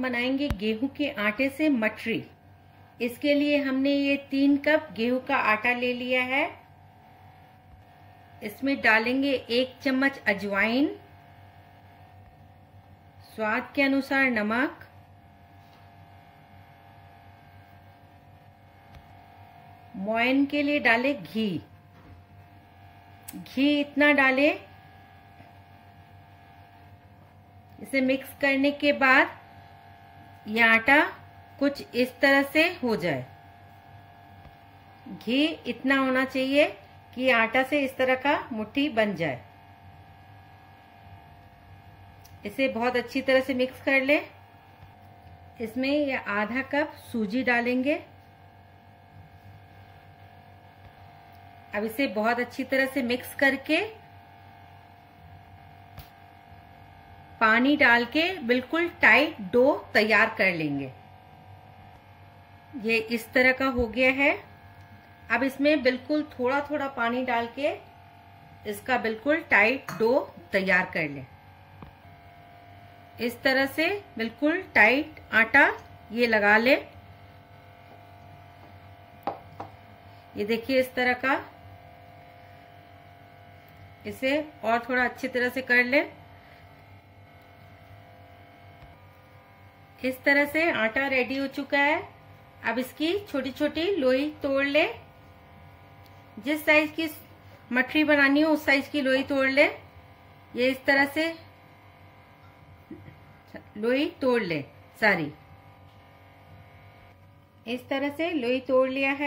बनाएंगे गेहूं के आटे से मठरी। इसके लिए हमने ये 3 कप गेहूं का आटा ले लिया है। इसमें डालेंगे 1 चम्मच अजवाइन, स्वाद के अनुसार नमक, मोयन के लिए डाले घी। घी इतना डाले, इसे मिक्स करने के बाद यह आटा कुछ इस तरह से हो जाए। घी इतना होना चाहिए कि आटा से इस तरह का मुट्ठी बन जाए। इसे बहुत अच्छी तरह से मिक्स कर ले। इसमें यह आधा कप सूजी डालेंगे। अब इसे बहुत अच्छी तरह से मिक्स करके पानी डाल के बिल्कुल टाइट डो तैयार कर लेंगे। ये इस तरह का हो गया है। अब इसमें बिल्कुल थोड़ा थोड़ा पानी डाल के इसका बिल्कुल टाइट डो तैयार कर लें। इस तरह से बिल्कुल टाइट आटा ये लगा ले। ये देखिए इस तरह का। इसे और थोड़ा अच्छी तरह से कर ले। इस तरह से आटा रेडी हो चुका है। अब इसकी छोटी छोटी लोई तोड़ ले। जिस साइज की मठरी बनानी हो उस साइज की लोई तोड़ ले। ये इस तरह से लोई तोड़ ले सारी। इस तरह से लोई तोड़ लिया है।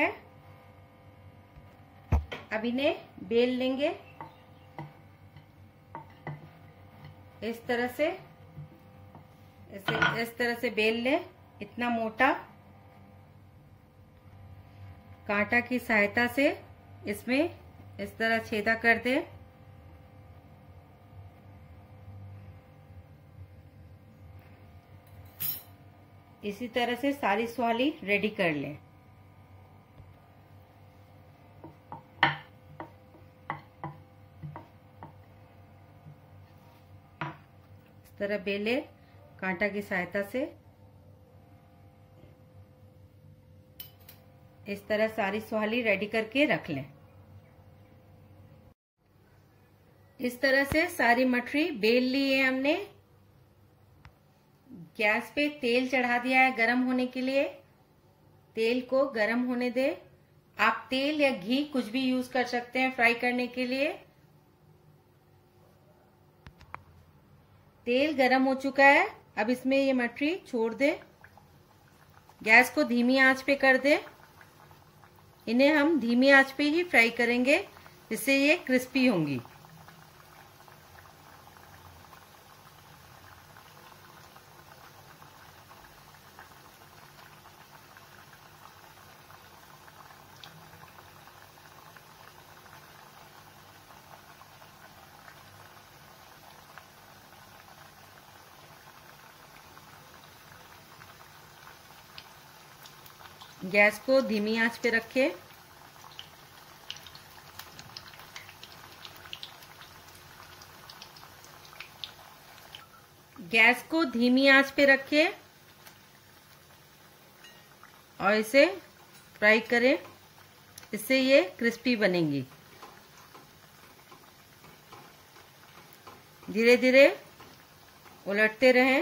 अब इन्हें बेल लेंगे इस तरह से। इसे इस तरह से बेल ले, इतना मोटा। कांटा की सहायता से इसमें इस तरह छेदा कर दे। इसी तरह से सारी स्वाली रेडी कर लें। इस तरह बेले कांटा की सहायता से। इस तरह सारी स्वाली रेडी करके रख लें। इस तरह से सारी मठरी बेल ली है हमने। गैस पे तेल चढ़ा दिया है गरम होने के लिए। तेल को गरम होने दे। आप तेल या घी कुछ भी यूज कर सकते हैं फ्राई करने के लिए। तेल गरम हो चुका है। अब इसमें ये मठरी छोड़ दे। गैस को धीमी आंच पे कर दे। इन्हें हम धीमी आंच पे ही फ्राई करेंगे, जिससे ये क्रिस्पी होंगी। गैस को धीमी आंच पे रखें। गैस को धीमी आंच पे रखें और इसे फ्राई करें। इससे ये क्रिस्पी बनेंगी। धीरे धीरे उलटते रहें।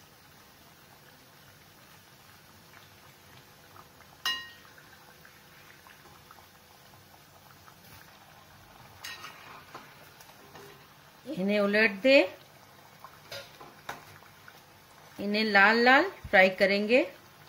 इन्हें उलट दे। इन्हें लाल लाल फ्राई करेंगे।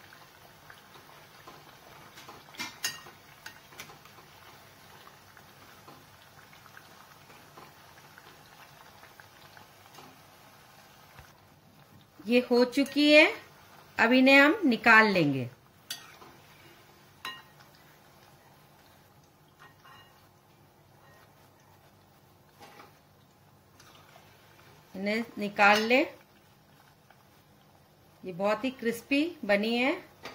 ये हो चुकी है। अब इन्हें हम निकाल लेंगे। इन्हें निकाल ले। ये बहुत ही क्रिस्पी बनी है।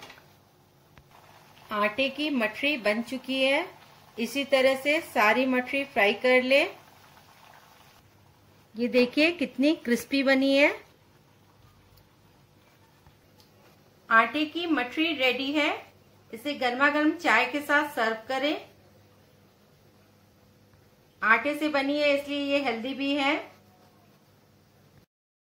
आटे की मठरी बन चुकी है। इसी तरह से सारी मठरी फ्राई कर ले। ये देखिए कितनी क्रिस्पी बनी है। आटे की मठरी रेडी है। इसे गर्मा गर्म चाय के साथ सर्व करें। आटे से बनी है इसलिए ये हेल्दी भी है।